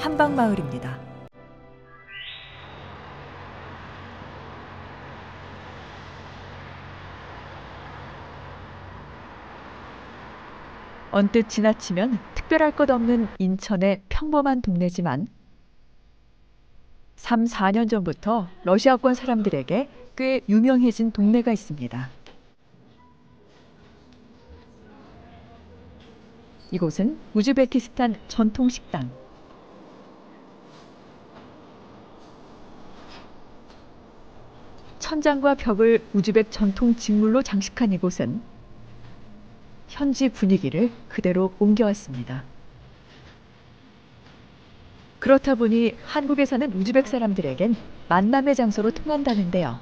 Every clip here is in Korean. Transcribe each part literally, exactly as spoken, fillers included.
한방마을입니다. 언뜻 지나치면 특별할 것 없는 인천의 평범한 동네지만 삼, 사 년 전부터 러시아권 사람들에게 꽤 유명해진 동네가 있습니다. 이곳은 우즈베키스탄 전통 식당. 천장과 벽을 우즈벡 전통 직물로 장식한 이곳은 현지 분위기를 그대로 옮겨왔습니다. 그렇다 보니 한국에 사는 우즈벡 사람들에겐 만남의 장소로 통한다는데요.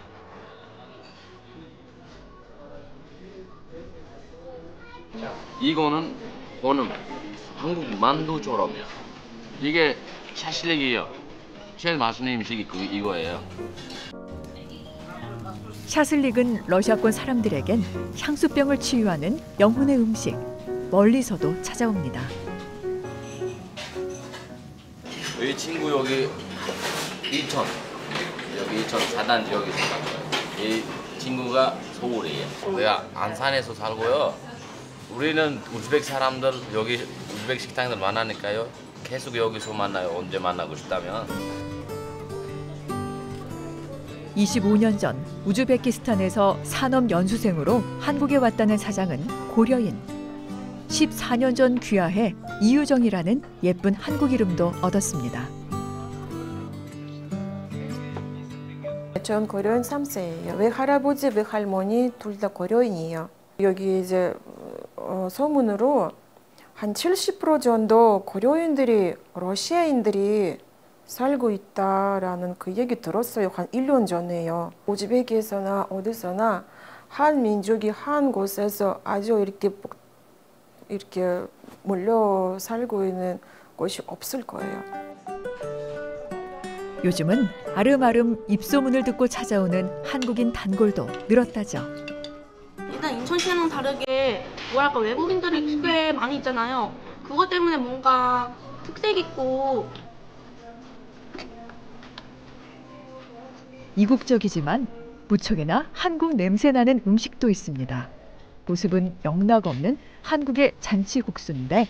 이거는 보는 한국 만두처럼이야. 이게 샤슬릭이에요. 제일 맛있는 음식이 그 이거예요. 샤슬릭은 러시아권 사람들에겐 향수병을 치유하는 영혼의 음식. 멀리서도 찾아옵니다. 이 친구 여기 이천, 여기 이천 사 단지 여기 살고요. 이 친구가 서울이에요. 내가 안산에서 살고요. 우리는 우즈벡 사람들 여기 우즈벡 식당들 만나니까요. 계속 여기서 만나요. 언제 만나고 싶다면. 이십오 년 전 우즈베키스탄에서 산업 연수생으로 한국에 왔다는 사장은 고려인. 십사 년 전 귀화해 이유정이라는 예쁜 한국 이름도 얻었습니다. 전 고려인 삼 세예요. 외할아버지, 외할머니 둘 다 고려인이에요. 여기 이제 어, 소문으로 한 칠십 퍼센트 정도 고려인들이 러시아인들이 살고 있다라는 그 얘기 들었어요. 한 일 년 전에요. 우즈베키에서나 어디서나 한 민족이 한 곳에서 아주 이렇게 이렇게 몰려 살고 있는 곳이 없을 거예요. 요즘은 아름아름 입소문을 듣고 찾아오는 한국인 단골도 늘었다죠. 일단 인천시랑 다르게 뭐랄까 외국인들이 꽤 많이 있잖아요. 그것 때문에 뭔가 특색 있고 이국적이지만 무척이나 한국 냄새나는 음식도 있습니다. 모습은 영락없는 한국의 잔치국수인데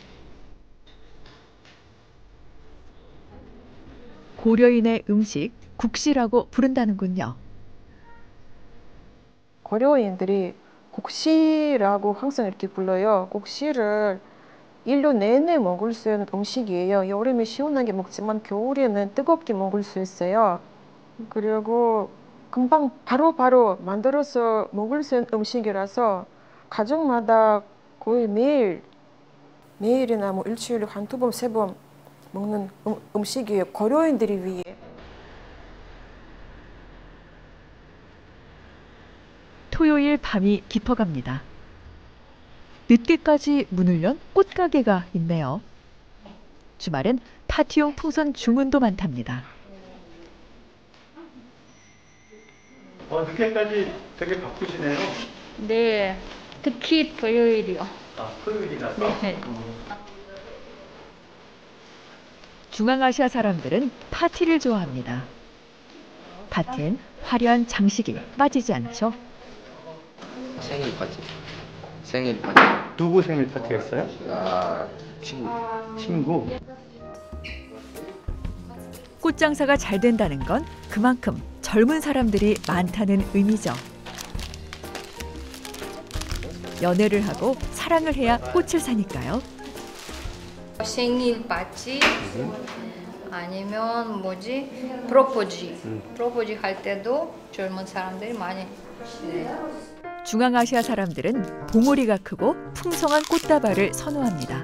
고려인의 음식 국시라고 부른다는군요. 고려인들이 국시라고 항상 이렇게 불러요. 국시를 일 년 내내 먹을 수 있는 음식이에요. 여름에 시원하게 먹지만 겨울에는 뜨겁게 먹을 수 있어요. 그리고 금방 바로바로 바로 만들어서 먹을 수 있는 음식이라서 가족마다 거의 매일, 매일이나 뭐 일주일에 한두 번, 세 번 먹는 음, 음식이에요. 고려인들이 위해. 토요일 밤이 깊어갑니다. 늦게까지 문을 연 꽃가게가 있네요. 주말엔 파티용 풍선 주문도 많답니다. 어, 늦게까지 되게 바쁘시네요. 네, 특히 토요일이요. 아, 토요일이라서? 네. 음. 중앙아시아 사람들은 파티를 좋아합니다. 파티엔 화려한 장식이 빠지지 않죠. 생일 파티. 생일 파티. 누구 생일 파티가 있어요? 아, 친구. 친구? 꽃장사가 잘 된다는 건 그만큼 젊은 사람들이 많다는 의미죠. 연애를 하고 사랑을 해야 꽃을 사니까요. 생일 파티 아니면 뭐지 프로포즈 프로포즈 할 때도 젊은 사람들이 많이. 네. 중앙아시아 사람들은 봉오리가 크고 풍성한 꽃다발을 선호합니다.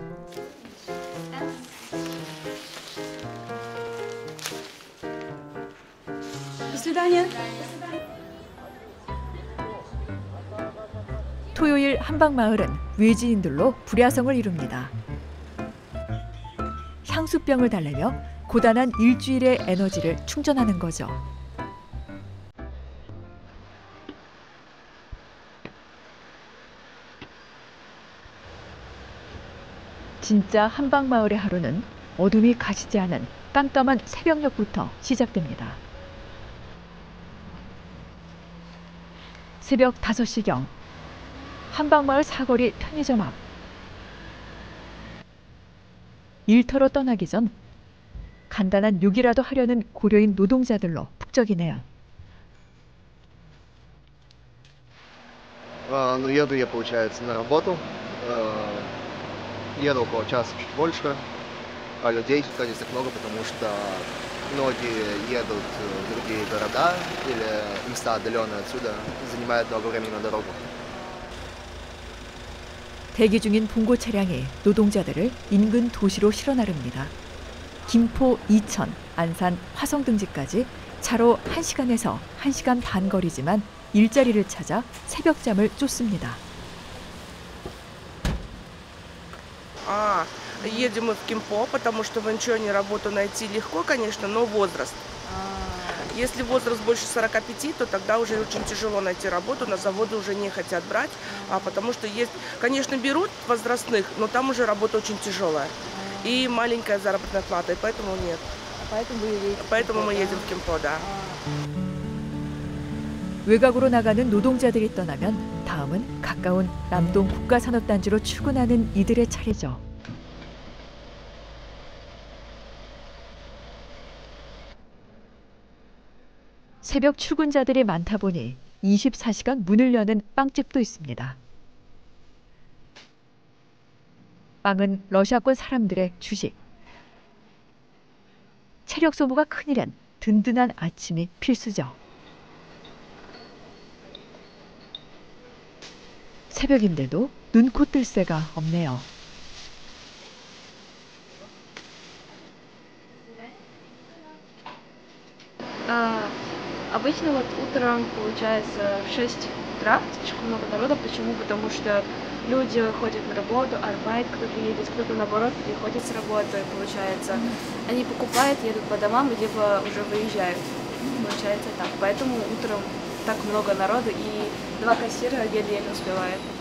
토요일 한방마을은 외지인들로 불야성을 이룹니다. 향수병을 달래며 고단한 일주일의 에너지를 충전하는 거죠. 진짜 한방마을의 하루는 어둠이 가시지 않은 깜깜한 새벽녘부터 시작됩니다. 새벽 다섯 시경 한방마을 사거리 편의점 앞. 일터로 떠나기 전 간단한 욕이라도 하려는 고려인 노동자들로 북적이네요. А, Ну, еду я, получается, на работу. Э, Еду около часа, чуть больше. А людей тут, конечно, много, потому что многие едут в другие города или места отдаленные отсюда, занимают много времени на дорогу. 대기 중인 봉고 차량이 노동자들을 인근 도시로 실어 나릅니다. 김포, 이천, 안산, 화성 등지까지 차로 한 시간에서 한 시간 반 거리지만 일자리를 찾아 새벽잠을 쫓습니다. А, едем мы в Кимпо, потому что в Инчоне работу найти легко, конечно, но возраст. Если возраст больше сорока пяти, то тогда уже очень тяжело найти работу, на заводы уже не хотят брать, а потому что есть, конечно, берут возрастных, но там уже работа очень тяжелая и маленькая заработная плата, и поэтому нет. Поэтому, Поэтому мы едем в Кимпо, да. 외곽으로 나가는 노동자들이 떠나면 다음은 가까운 남동 국가산업단지로 출근하는 이들의 차례죠. 새벽 출근자들이 많다 보니 이십사 시간 문을 여는 빵집도 있습니다. 빵은 러시아권 사람들의 주식. 체력 소모가 큰일엔 든든한 아침이 필수죠. 새벽인데도 눈코 뜰 새가 없네요. А, обычно вот утром, получается, в шесть утра слишком много народа. Почему? Потому что люди ходят на работу, арбайт, кто-то едет, кто-то наоборот приходит с работы, получается. Они покупают, едут по домам, либо уже выезжают. Получается так. Поэтому утром так много народу, и два кассира еле-еле успевают.